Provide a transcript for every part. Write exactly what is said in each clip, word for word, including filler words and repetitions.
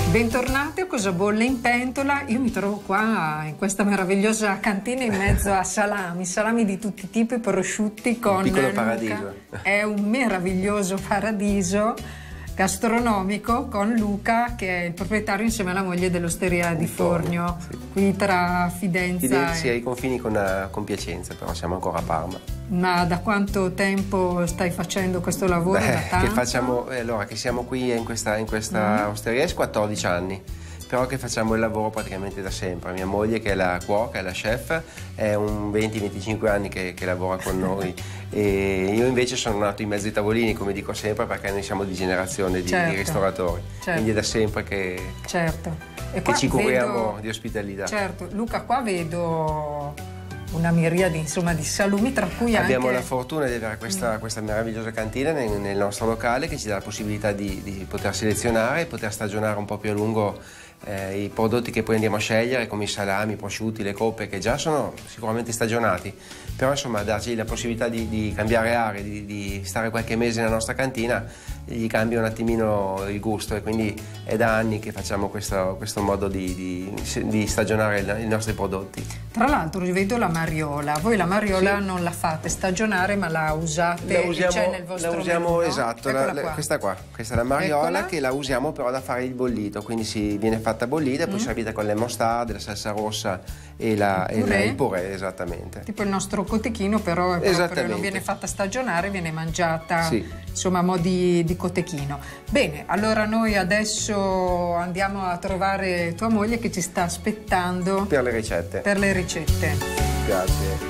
Bentornati a Cosa Bolle in Pentola. Io mi trovo qua in questa meravigliosa cantina in mezzo a salami, salami di tutti i tipi, prosciutti con un piccolo Luca. paradiso. È un meraviglioso paradiso gastronomico con Luca, che è il proprietario insieme alla moglie dell'Osteria di Forno, sì. Qui tra Fidenza Fidenza e... ai confini con, con Piacenza, però siamo ancora a Parma. Ma da quanto tempo stai facendo questo lavoro? Beh, da tanto? Che facciamo, eh, allora, che siamo qui in questa, in questa mm. osteria è quattordici anni, però che facciamo il lavoro praticamente da sempre. Mia moglie, che è la cuoca, è la chef, è un venti venticinque anni che, che lavora con noi. E io invece sono nato in mezzo ai tavolini, come dico sempre, perché noi siamo di generazione di, certo. di ristoratori, certo. Quindi è da sempre che, certo. e che ci curiamo vedo, di ospitalità. Certo, Luca, qua vedo una miriade, insomma, di salumi, tra cui abbiamo anche... la fortuna di avere questa, mm. questa meravigliosa cantina nel, nel nostro locale, che ci dà la possibilità di, di poter selezionare e poter stagionare un po' più a lungo eh, i prodotti che poi andiamo a scegliere, come i salami, i prosciutti, le coppe, che già sono sicuramente stagionati, però insomma darci la possibilità di, di cambiare aria, di, di stare qualche mese nella nostra cantina, gli cambia un attimino il gusto, e quindi è da anni che facciamo questo, questo modo di, di, di stagionare i nostri prodotti. Tra l'altro vedo la mariola, voi la mariola sì. non la fate stagionare, ma la usate, la usiamo, c'è nel vostro la usiamo, menù, no? esatto, la, la, qua. questa qua, questa è la mariola. Eccola. Che la usiamo però da fare il bollito, quindi si viene fatta bollita e mm. poi servita con le mostarde, la salsa rossa e, la, il, purè. E il purè, esattamente. Tipo il nostro cotechino, però proprio non viene fatta stagionare, viene mangiata sì. insomma a mo' di, di cotechino. Bene, allora noi adesso andiamo a trovare tua moglie, che ci sta aspettando per le ricette. Per le ricette. Grazie.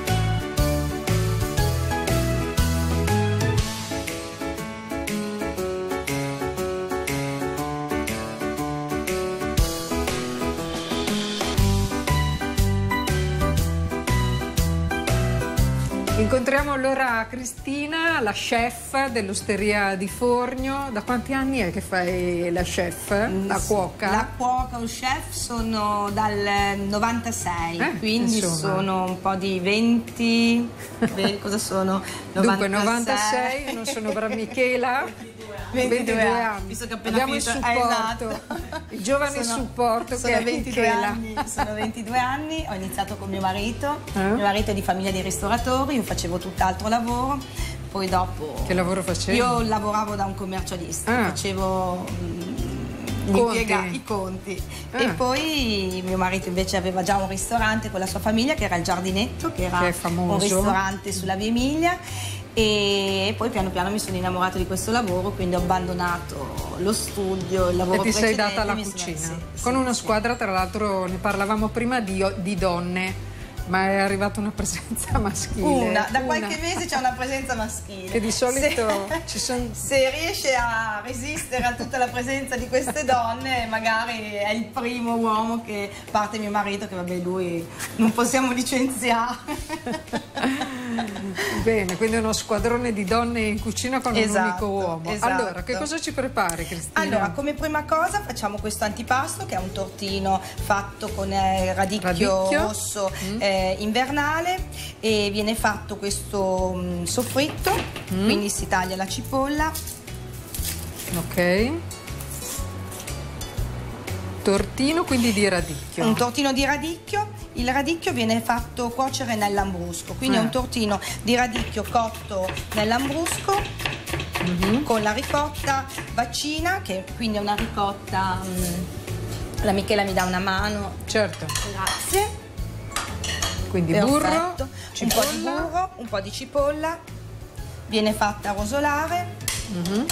Incontriamo allora Cristina, la chef dell'Osteria di Forno. Da quanti anni è che fai la chef, la cuoca? La cuoca o chef sono dal novantasei, eh, quindi insomma. Sono un po' di venti, beh, cosa sono? novantasei. Dunque novantasei, non sono brava Michela, ventidue anni. Visto che appena abbiamo il supporto, esatto. il giovane sono, supporto sono che è ventidue Michela. Anni, sono ventidue anni, ho iniziato con mio marito, eh? mio marito è di famiglia di ristoratori, io facevo tutt'altro lavoro, poi dopo... Che lavoro facevi? Io lavoravo da un commercialista, ah. facevo mh, conti. i conti ah. e poi mio marito invece aveva già un ristorante con la sua famiglia, che era il Giardinetto, che era che è famoso. Un ristorante sulla via Emilia, e poi piano piano mi sono innamorato di questo lavoro, quindi ho abbandonato lo studio, il lavoro e ti sei precedente, data alla mi cucina sono... sì, con sì, una sì. squadra, tra l'altro ne parlavamo prima, di, di donne, ma è arrivata una presenza maschile. Una, da una. qualche mese c'è una presenza maschile. Che di solito se, ci sono... se riesce a resistere a tutta la presenza di queste donne, magari è il primo uomo, che parte mio marito, che vabbè, lui non possiamo licenziare. Bene, quindi uno squadrone di donne in cucina con esatto, un unico uomo. Esatto. Allora, che cosa ci prepari, Cristina? Allora, come prima cosa facciamo questo antipasto, che è un tortino fatto con eh, radicchio, radicchio rosso mm. eh, invernale, e viene fatto questo mh, soffritto, mm. quindi si taglia la cipolla. Ok. Tortino quindi di radicchio. Un tortino di radicchio. Il radicchio viene fatto cuocere nell'ambrusco, quindi eh. è un tortino di radicchio cotto nell'ambrusco mm-hmm. con la ricotta vaccina, che quindi è una ricotta... Mh, la Michela mi dà una mano. Certo. Grazie. Quindi perfetto. Burro, un po' di burro, un po' di cipolla, viene fatta rosolare. Mm-hmm.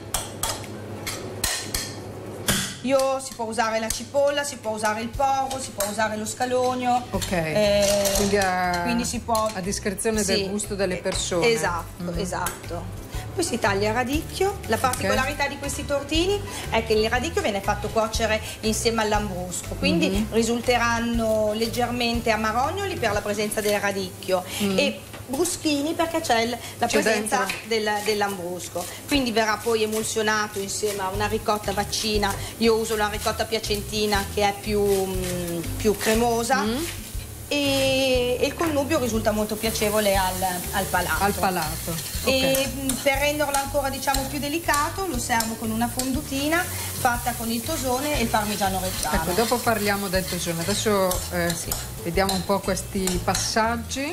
Io si può usare la cipolla, si può usare il porro, si può usare lo scalogno. Ok. Eh, quindi, a, quindi si può, a discrezione sì, del gusto delle persone. Esatto, mm. esatto. Poi si taglia il radicchio. La particolarità okay. di questi tortini è che il radicchio viene fatto cuocere insieme all'ambrusco, quindi mm-hmm. risulteranno leggermente amarognoli per la presenza del radicchio mm. e bruschini perché c'è la presenza del, dell'ambrusco, quindi verrà poi emulsionato insieme a una ricotta vaccina. Io uso la ricotta piacentina, che è più, mh, più cremosa, mm. e, e il connubio risulta molto piacevole al, al palato. Al palato. E okay. per renderlo ancora diciamo più delicato lo servo con una fondutina fatta con il tosone e il parmigiano reggiano. Ecco, dopo parliamo del tosone. Adesso eh, sì, vediamo un po' questi passaggi.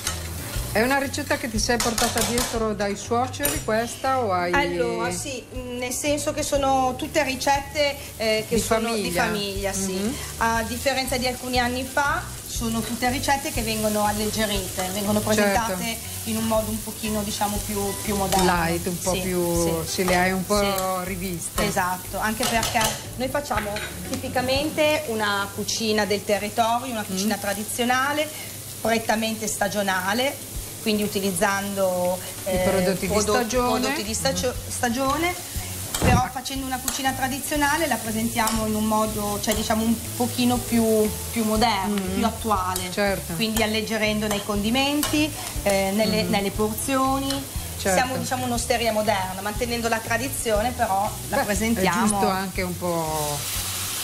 È una ricetta che ti sei portata dietro dai suoceri questa o hai... Allora sì, nel senso che sono tutte ricette eh, che di sono famiglia. di famiglia, sì. Mm-hmm. A differenza di alcuni anni fa sono tutte ricette che vengono alleggerite, vengono presentate certo. in un modo un pochino diciamo più, più moderno. Light, un po' sì, più... Sì. se le hai un po' sì. riviste. Esatto, anche perché noi facciamo tipicamente una cucina del territorio, una cucina mm. tradizionale, prettamente stagionale, quindi utilizzando eh, i prodotti, prodotti, di stagione. prodotti di stagio stagione, però facendo una cucina tradizionale la presentiamo in un modo, cioè diciamo un pochino più, più moderno, mm. più attuale, certo. quindi alleggerendo nei condimenti, eh, nelle, mm. nelle porzioni. Certo. Siamo diciamo un'osteria moderna, mantenendo la tradizione, però la Beh, presentiamo. È giusto anche un po'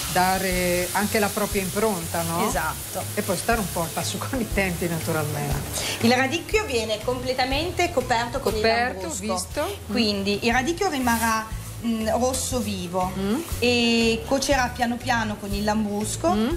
dare anche la propria impronta, no? Esatto. E poi stare un po' al passo con i tempi, naturalmente. Il radicchio viene completamente coperto con coperto, il lambrusco. visto. Quindi mm. il radicchio rimarrà mh, rosso vivo mm. e cuocerà piano piano con il lambrusco mm.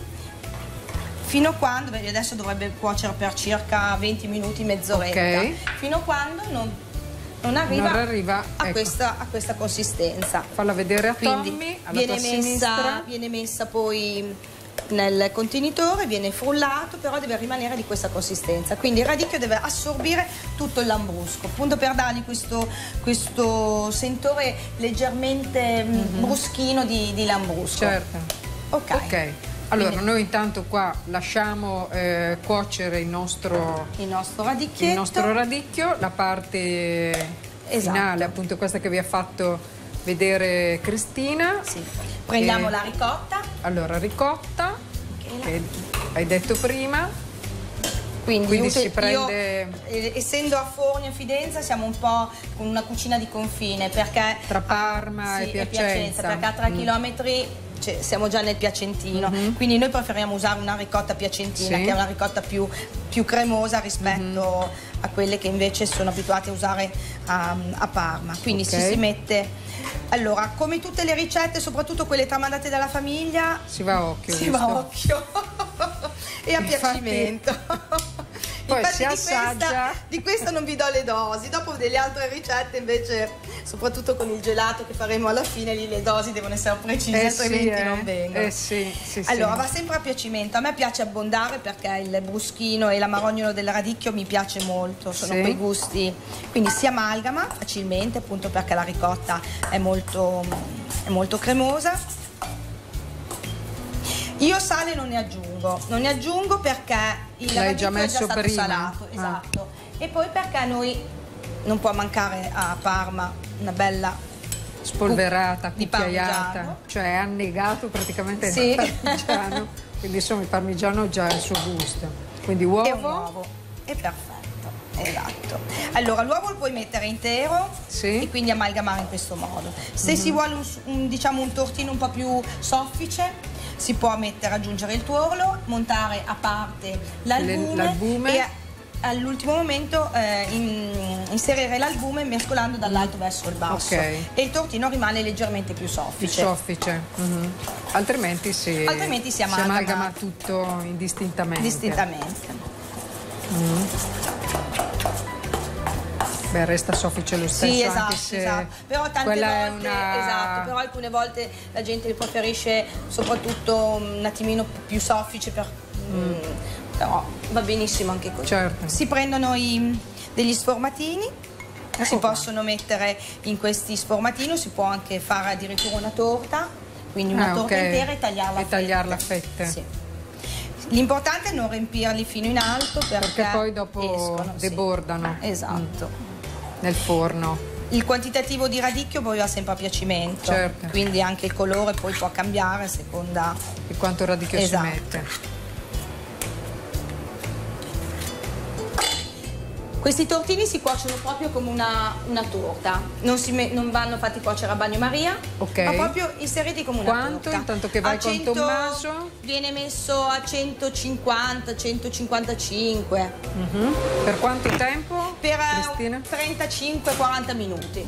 fino a quando, vedi, adesso dovrebbe cuocere per circa venti minuti, mezz'oretta, okay. fino a quando non non arriva, non arriva a, ecco. questa, a questa consistenza. Falla vedere a Quindi Tommy, alla viene tua messa, sinistra. viene messa poi nel contenitore, viene frullato, però deve rimanere di questa consistenza. Quindi il radicchio deve assorbire tutto il lambrusco, appunto per dargli questo, questo sentore leggermente mm-hmm. bruschino di, di lambrusco. Certo. Ok. Ok. Allora, quindi, noi intanto qua lasciamo eh, cuocere il nostro, il nostro radicchio, il nostro radicchio, la parte esatto. finale, appunto questa che vi ha fatto vedere Cristina. Sì. Prendiamo e, la ricotta. Allora, ricotta, che, che hai detto prima. Quindi, Quindi io, si prende... Io, essendo a Forni e Fidenza siamo un po' con una cucina di confine, perché tra Parma sì, e Piacenza, e Piacenza perché a tre mm. chilometri cioè, siamo già nel Piacentino, mm-hmm. quindi noi preferiamo usare una ricotta piacentina, sì. che è una ricotta più, più cremosa rispetto mm-hmm. a quelle che invece sono abituate a usare a, a Parma. Quindi okay. si, si mette, allora, come tutte le ricette, soprattutto quelle tramandate dalla famiglia, si va a occhio, si visto? va a occhio e a piacimento. Poi infatti si assaggia. Di questa, di questa non vi do le dosi, dopo delle altre ricette invece, soprattutto con il gelato che faremo alla fine, lì le dosi devono essere precise, eh altrimenti sì, eh. non vengono. Eh sì, sì, allora sì. va sempre a piacimento, a me piace abbondare perché il bruschino e l'amarognolo del radicchio mi piace molto, sono sì. quei gusti, quindi si amalgama facilmente appunto perché la ricotta è molto, è molto cremosa. Io sale non ne aggiungo, non ne aggiungo perché il radicchio è già stato prima. salato, esatto. Ah. E poi perché a noi non può mancare a Parma una bella spolverata, di cucchiaiata, cioè annegato praticamente sì. nel parmigiano, quindi insomma il parmigiano già ha il suo gusto. Quindi uovo. E un uovo, è perfetto, esatto. Allora l'uovo lo puoi mettere intero sì. e quindi amalgamare in questo modo. Se mm-hmm. si vuole un, un, diciamo un tortino un po' più soffice, si può mettere, aggiungere il tuorlo, montare a parte l'albume e all'ultimo momento eh, in, inserire l'albume mescolando dall'alto verso il basso. Okay. E il tortino rimane leggermente più soffice. Più soffice. Mm-hmm. Altrimenti, si, Altrimenti si amalgama, si amalgama tutto indistintamente. Distintamente. Mm. Beh, resta soffice lo stesso, sì, esatto, anche se esatto. Però tante volte, una... esatto, però alcune volte la gente preferisce soprattutto un attimino più soffice, per, mm. però va benissimo anche così. Certo. Si prendono i, degli sformatini, ecco si qua. possono mettere in questi sformatini, o si può anche fare addirittura una torta, quindi una ah, torta okay. intera e tagliarla e tagliarla a fette. Sì. L'importante è non riempirli fino in alto perché, perché poi dopo escono, debordano. Sì. Esatto. Mm. Nel forno. Il quantitativo di radicchio poi va sempre a piacimento, certo. quindi anche il colore poi può cambiare a seconda di quanto radicchio esatto. si mette. Questi tortini si cuociono proprio come una, una torta, non, si me, non vanno fatti cuocere a bagnomaria, okay. ma proprio inseriti come una Quanto, torta. Intanto che vai cento, con Tommaso? Viene messo a centocinquanta centocinquantacinque. Mm-hmm. Per quanto tempo, per Cristina? trentacinque quaranta minuti.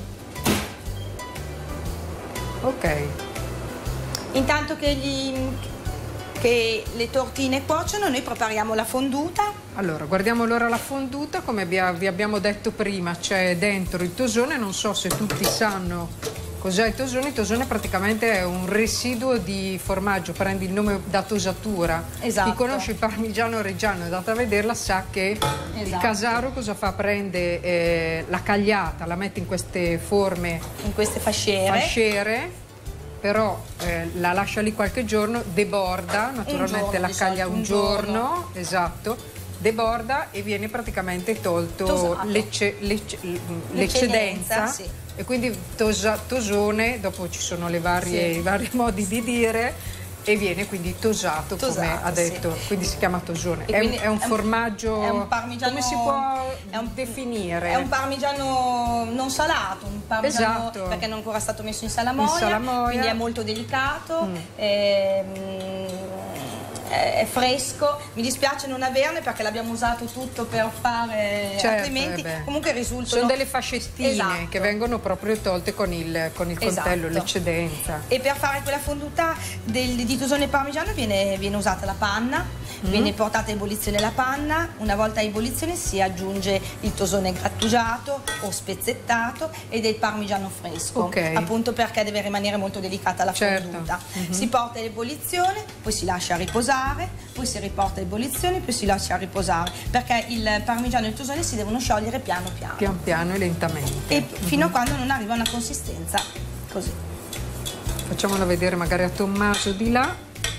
Ok. Intanto che, gli, che le tortine cuociono, noi prepariamo la fonduta. Allora, guardiamo l'ora la fonduta, come vi abbiamo detto prima c'è dentro il tosone, non so se tutti sanno cos'è il tosone. Il tosone praticamente è un residuo di formaggio, prendi il nome da tosatura. Esatto. Chi conosce il parmigiano reggiano, è andata a vederla, sa che esatto. il casaro cosa fa? Prende eh, la cagliata, la mette in queste forme, in queste fasciere, fasciere però eh, la lascia lì qualche giorno, deborda, naturalmente giorno, la caglia un, un giorno, giorno, esatto, deborda e viene praticamente tolto l'eccedenza, sì. E quindi tosa, tosone, dopo ci sono le varie, sì. i vari modi di dire, e viene quindi tosato, tosato come ha detto, sì. Quindi si chiama tosone. È un, è un formaggio, è un parmigiano, come si può è un, definire? È un parmigiano non salato, un parmigiano esatto. perché non è ancora stato messo in salamoia, in salamoia. Quindi è molto delicato. Mm. Ehm, è fresco, mi dispiace non averne perché l'abbiamo usato tutto per fare, certo, altrimenti eh comunque risultano... Sono delle fascettine esatto. che vengono proprio tolte con il, con il coltello, esatto. l'eccedenza. E per fare quella fonduta del, di tosone parmigiano viene, viene usata la panna, mm. viene portata a ebollizione la panna, una volta a ebollizione si aggiunge il tosone grattugiato o spezzettato ed è il parmigiano fresco, okay. appunto perché deve rimanere molto delicata la certo. fonduta. Mm-hmm. Si porta all'ebollizione, poi si lascia riposare, poi si riporta a ebollizione, poi si lascia riposare, perché il parmigiano e il tosone si devono sciogliere piano piano. Pian piano e lentamente. E mm-hmm. fino a quando non arriva a una consistenza così. Facciamola vedere magari a Tommaso di là.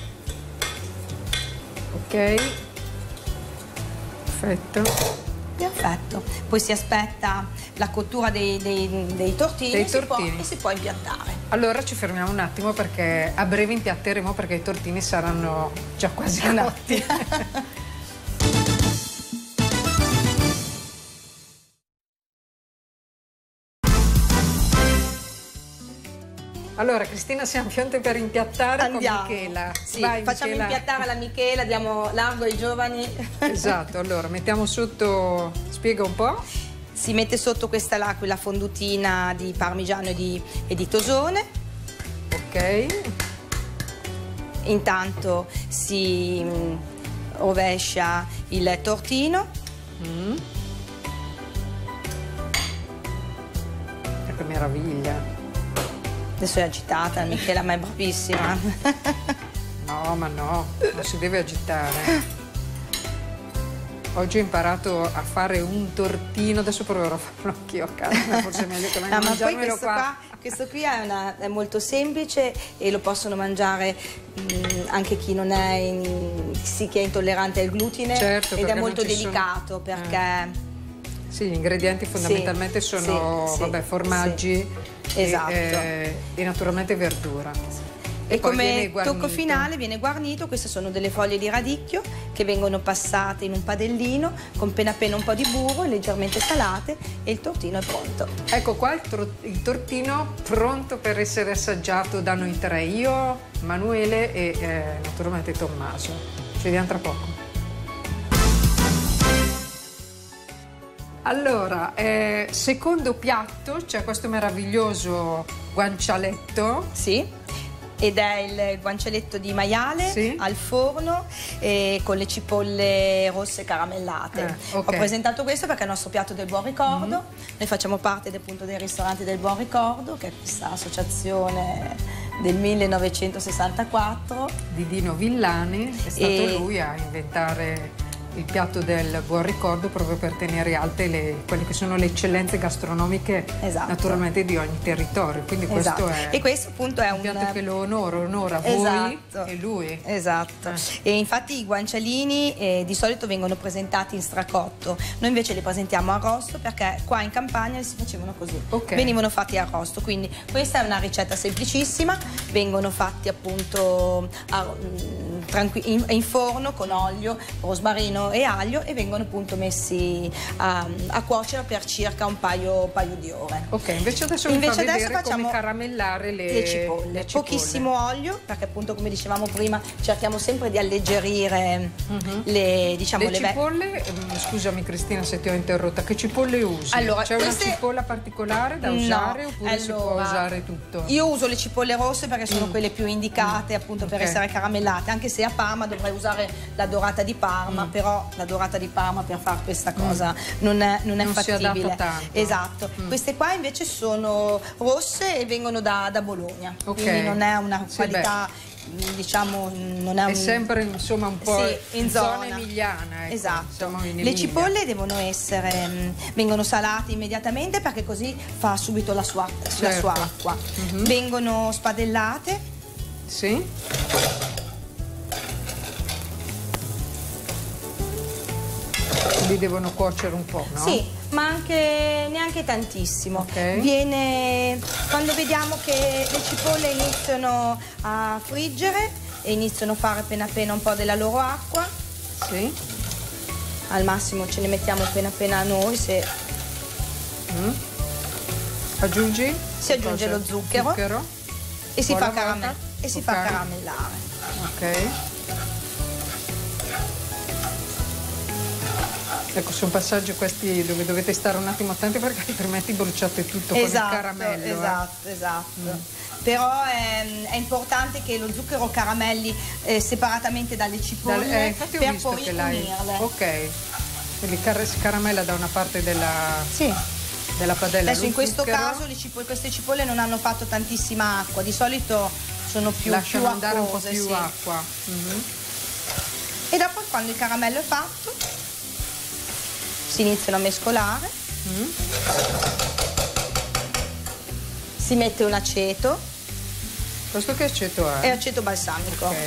Ok. Perfetto. Perfetto. Poi si aspetta la cottura dei, dei, dei tortini, dei e, si tortini. Può, e si può impiattare. Allora ci fermiamo un attimo perché a breve impiatteremo, perché i tortini saranno già quasi cotti. Allora Cristina, siamo pronte per impiattare. Andiamo. Con Michela. Sì, Vai, facciamo Michela. impiattare la Michela, diamo largo ai giovani. Esatto, allora mettiamo sotto, spiega un po'. Si mette sotto questa là, quella fondutina di parmigiano e di, e di tosone. Ok. Intanto si mh, rovescia il tortino. Mm. Che meraviglia. Adesso è agitata, Michela, ma è bravissima. No, ma no, non si deve agitare. Oggi ho imparato a fare un tortino, adesso proverò a farlo anch'io a casa, forse è meglio che me no, ma poi qua. questo qua, questo qui è, una, è molto semplice e lo possono mangiare mh, anche chi non è, in, sì, che è intollerante al glutine, certo, ed è molto delicato sono... perché... Eh. Sì, gli ingredienti fondamentalmente sì, sono sì, vabbè, formaggi sì. Esatto. e, eh, e naturalmente verdura. E, e come tocco finale viene guarnito, queste sono delle foglie di radicchio che vengono passate in un padellino con appena appena un po' di burro, leggermente salate, e il tortino è pronto. Ecco qua il, il tortino pronto per essere assaggiato da noi tre, io, Manuele e eh, naturalmente Tommaso. Ci vediamo tra poco. Allora, eh, secondo piatto c'è questo meraviglioso guancialetto. Sì. Ed è il guancialetto di maiale, sì, al forno, eh, con le cipolle rosse caramellate. Eh, okay. Ho presentato questo perché è il nostro piatto del buon ricordo. Mm-hmm. Noi facciamo parte appunto dei ristoranti del buon ricordo, che è questa associazione del millenovecentosessantaquattro. Di Dino Villani, è stato e... lui a inventare il piatto del buon ricordo proprio per tenere alte le, quelle che sono le eccellenze gastronomiche, esatto, naturalmente di ogni territorio. Quindi questo, esatto, è e questo appunto è un piatto che lo onora, onora esatto, voi e lui. Esatto. Eh. E infatti i guancialini eh, di solito vengono presentati in stracotto, noi invece li presentiamo arrosto perché qua in Campania si facevano così, okay, venivano fatti arrosto. Quindi questa è una ricetta semplicissima, vengono fatti appunto a, in, in forno con olio, rosmarino, origano e aglio e vengono appunto messi a, a cuocere per circa un paio, paio di ore. Ok, invece adesso invece mi fa adesso vedere facciamo come caramellare le, le, cipolle. le cipolle. Pochissimo olio, perché appunto come dicevamo prima cerchiamo sempre di alleggerire uh-huh. le, diciamo, le le cipolle. Scusami Cristina se ti ho interrotta, che cipolle usi? Allora, c'è queste... una cipolla particolare da no, usare oppure allora, si può usare tutto? Io uso le cipolle rosse perché sono mm. quelle più indicate mm. appunto per okay. essere caramellate, anche se a Parma dovrei usare la dorata di Parma, mm. però la dorata di Parma per fare questa cosa mm. non è, non è non fattibile. Si adatta tanto. Esatto. Mm. Queste qua invece sono rosse e vengono da, da Bologna, okay. quindi non è una sì, qualità... Beh. diciamo non è, un... è sempre insomma un po' sì, in zona, zona emiliana, ecco, esatto. in Le cipolle devono essere mh, vengono salate immediatamente perché così fa subito la sua, certo. la sua acqua. Mm-hmm. Vengono spadellate. Sì. Li devono cuocere un po', no? Sì, ma anche neanche tantissimo. Okay. Viene quando vediamo che le cipolle iniziano a friggere e iniziano a fare appena appena un po' della loro acqua. Sì. Al massimo ce ne mettiamo appena appena noi se mm. aggiungi? Si aggiunge cosa? lo zucchero, zucchero. e si, fa, caramell e si si fa caramellare. Ok. Ecco, sono passaggi questi dove dovete stare un attimo attenti perché altrimenti bruciate tutto esatto, con il caramello. Esatto, eh. esatto. Mm. Però è, è importante che lo zucchero caramelli eh, separatamente dalle cipolle dalle, eh, per poi unirle. Ok, quindi car si caramella da una parte della, sì. della padella. Adesso in questo zucchero. caso le cipolle, queste cipolle non hanno fatto tantissima acqua, di solito sono più, lasciano più andare acquose, un po' più sì. acqua. Mm-hmm. E dopo quando il caramello è fatto si iniziano a mescolare, mm. si mette un aceto. Questo che aceto è? È aceto balsamico. Ok.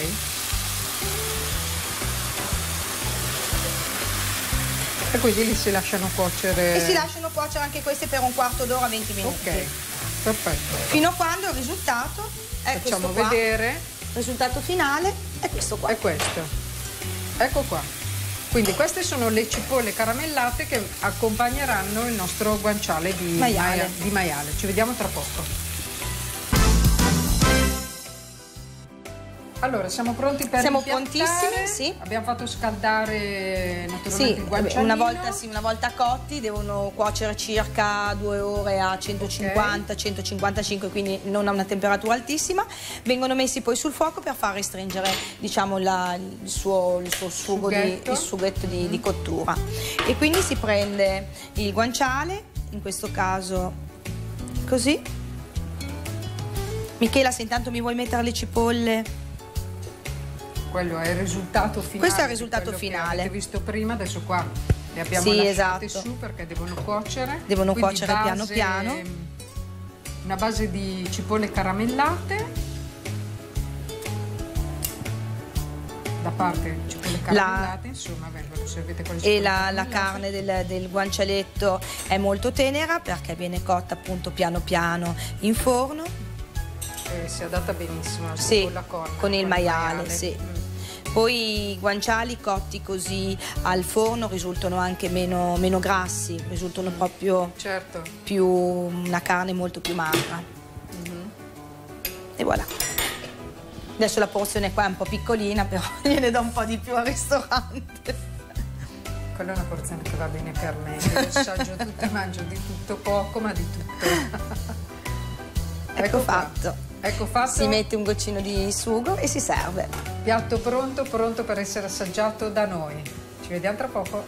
E quindi li si lasciano cuocere? E si lasciano cuocere anche queste per un quarto d'ora, venti minuti. Ok, perfetto. Fino a quando il risultato è Facciamo questo qua. vedere. Il risultato finale è questo qua. È questo. Ecco qua. Quindi queste sono le cipolle caramellate che accompagneranno il nostro guanciale di maiale. Maia, di maiale. Ci vediamo tra poco. Allora, siamo pronti per Siamo impiattare. prontissimi, sì. Abbiamo fatto scaldare naturalmente sì, il guancialino. una volta, sì, una volta cotti devono cuocere circa due ore a centocinquanta centocinquantacinque, quindi non a una temperatura altissima. Vengono messi poi sul fuoco per far restringere, diciamo, la, il suo, il suo sugo sughetto. Di, il sughetto di, mm. di cottura. E quindi si prende il guanciale, in questo caso così. Michela, se intanto mi vuoi mettere le cipolle. Quello è il risultato finale. Questo è il risultato finale. Che avete visto prima, adesso qua le abbiamo sì, lasciate esatto. su perché devono cuocere. Devono Quindi cuocere base, piano piano. Una base di cipolle caramellate. Da parte cipolle caramellate, la... insomma, vengono servite con le cipolle e la, la carne del, del guancialetto è molto tenera perché viene cotta appunto piano piano in forno. E si adatta benissimo alla sì, cipolla con, con il con maiale, maiale. Sì. Mm. Poi i guanciali cotti così al forno risultano anche meno, meno grassi, risultano proprio certo. più una carne molto più magra. Mm-hmm. E voilà. Adesso la porzione qua è un po' piccolina, però gliene do un po' di più al ristorante. Quella è una porzione che va bene per me. Io assaggio tutto e mangio di tutto poco, ma di tutto. Ecco, ecco fatto. Ecco fatto. Si mette un goccino di sugo e si serve. Piatto pronto, pronto per essere assaggiato da noi. Ci vediamo tra poco.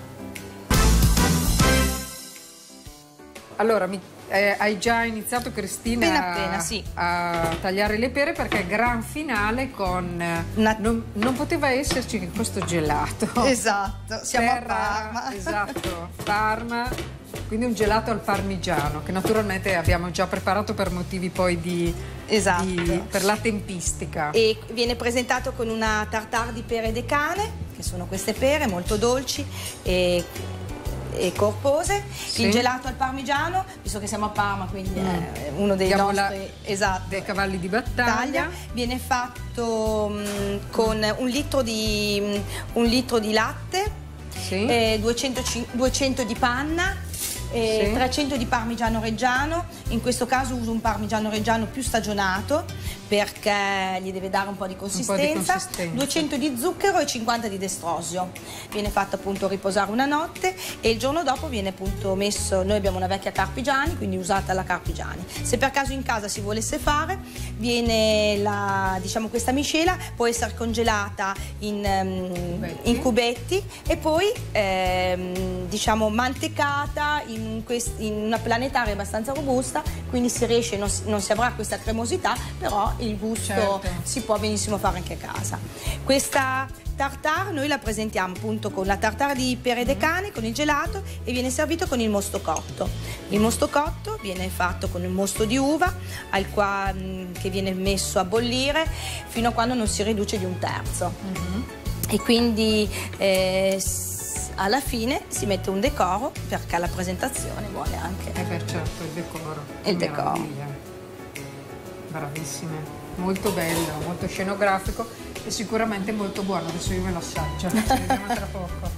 Allora, mi, eh, hai già iniziato, Cristina, appena, appena, sì. a tagliare le pere perché gran finale con... Una... Non, non poteva esserci che questo gelato. Esatto, siamo per, a Parma. Esatto, Parma. Quindi un gelato al parmigiano che naturalmente abbiamo già preparato per motivi poi di, esatto. di per la tempistica. E viene presentato con una tartare di pere de cane, che sono queste pere molto dolci, e e corpose. Sì. Il gelato al parmigiano, visto che siamo a Parma, quindi mm. è uno dei Diamo nostri la, esatto, dei cavalli di battaglia. Viene fatto mh, con un litro di, mh, un litro di latte, sì. eh, duecento, duecento di panna, eh, sì. trecento di parmigiano reggiano. In questo caso uso un parmigiano reggiano più stagionato perché gli deve dare un po' di consistenza, un po' di consistenza. duecento di zucchero e cinquanta di destrosio. Viene fatto appunto riposare una notte e il giorno dopo viene appunto messo, noi abbiamo una vecchia Carpigiani, quindi usata la Carpigiani. Se per caso in casa si volesse fare, viene la, diciamo, questa miscela può essere congelata in, um, in cubetti e poi ehm, diciamo mantecata in, in una planetaria abbastanza robusta, quindi si riesce, non si, non si avrà questa cremosità, però il gusto certo. si può benissimo fare anche a casa. Questa tartare noi la presentiamo appunto con la tartare di pere de cane, con il gelato, e viene servito con il mosto cotto. Il mosto cotto viene fatto con il mosto di uva al qua, mh, che viene messo a bollire fino a quando non si riduce di un terzo. Mm-hmm. E quindi eh, alla fine si mette un decoro perché la presentazione vuole anche. Eh beh, certo, il decoro. Il decoro. Bravissime, molto bello, molto scenografico e sicuramente molto buono. Adesso io me lo assaggio, ci vediamo tra poco.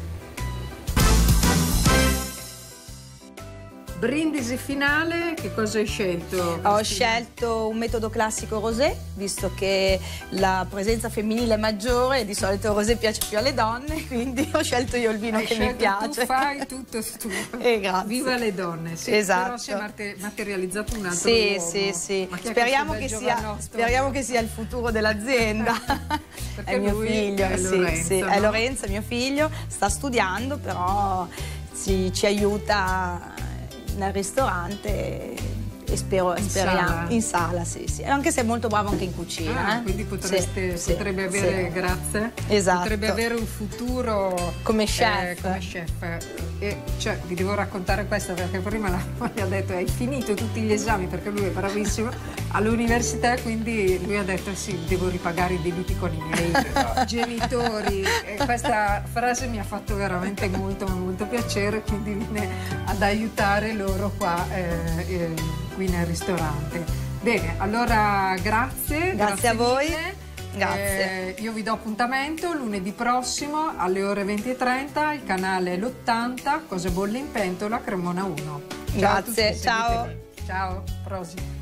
Brindisi finale, che cosa hai scelto? Ho scelto un metodo classico rosé, visto che la presenza femminile è maggiore, di solito il rosé piace più alle donne, quindi ho scelto io il vino hai che mi piace. Tu fai tutto tu. E grazie. Viva le donne, sì, esatto. Però si è materializzato un altro sì, uomo. Sì, sì, Ma speriamo che, sia, speriamo che sia il futuro dell'azienda. È mio figlio, è sì, Lorenzo, sì. No? È Lorenzo, mio figlio, sta studiando, però ci, ci aiuta nel ristorante e spero, in speriamo sala. in sala, sì, sì. Anche se è molto bravo anche in cucina. Ah, eh? quindi potreste, sì, potrebbe sì, avere, sì. grazie, Esatto. potrebbe avere un futuro come chef. Eh, come chef. E cioè, vi devo raccontare questo perché prima la moglie ha detto hai finito tutti gli esami, perché lui è bravissimo all'università, quindi lui ha detto sì, devo ripagare i debiti con i miei genitori, e questa frase mi ha fatto veramente molto molto piacere, quindi viene ad aiutare loro qua eh, eh, qui nel ristorante. Bene, allora grazie. Grazie, grazie a voi. Mille. Grazie. Eh, io vi do appuntamento lunedì prossimo alle ore venti e trenta, il canale è l'ottanta, Cose bolle in pentola, Cremona uno. Ciao grazie, a tutti, ciao. Ciao, prossimo.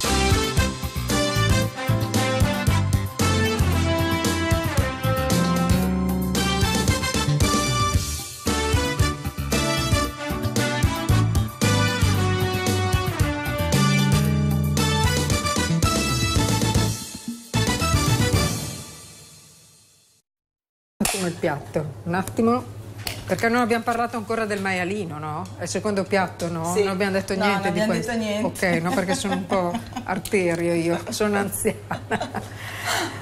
Il piatto, un attimo, perché non abbiamo parlato ancora del maialino, no? È il secondo piatto, no? Sì. Non abbiamo detto no, niente non di questo. Detto niente. Ok, no, perché sono un po' arterio io, sono anziana.